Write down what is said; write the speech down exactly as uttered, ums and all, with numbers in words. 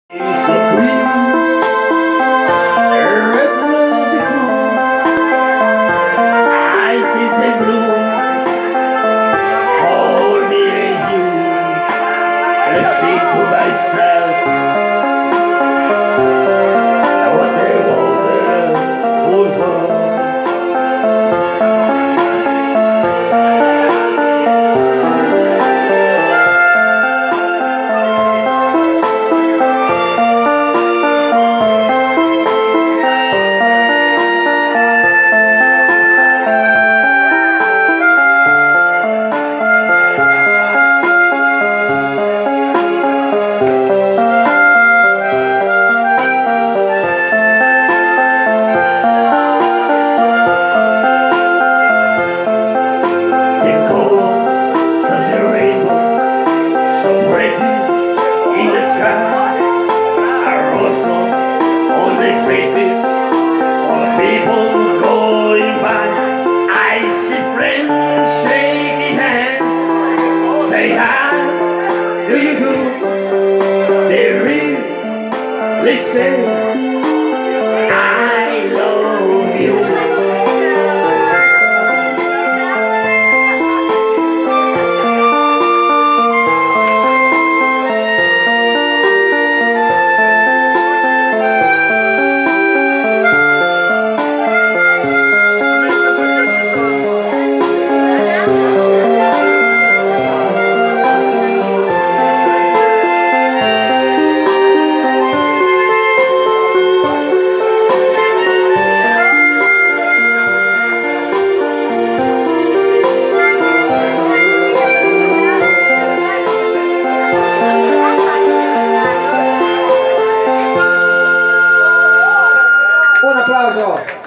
So green, red rosy too. Eyes is a blue. Hold me and you. I say to myself, what a wonderful world. People going by, I see friends shaking hands, say how do you do? They really say I love you. Un applauso!